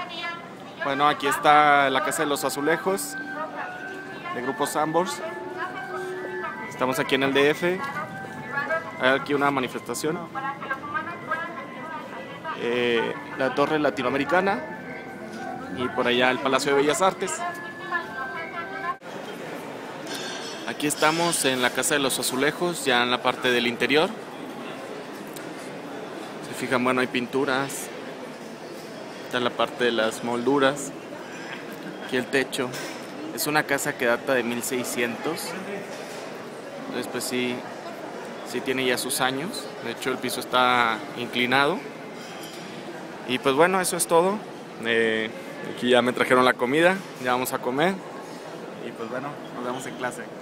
Bueno, aquí está la Casa de los Azulejos, de Grupo Sambors. Estamos aquí en el DF. Hay aquí una manifestación. La Torre Latinoamericana y por allá el Palacio de Bellas Artes. Aquí estamos en la Casa de los Azulejos, ya en la parte del interior. Se fijan, bueno, hay pinturas. Está la parte de las molduras. Aquí el techo. Es una casa que data de 1600. Entonces pues sí tiene ya sus años. De hecho el piso está inclinado. Y pues bueno, eso es todo. Aquí ya me trajeron la comida. Ya vamos a comer. Y pues bueno, nos vemos en clase.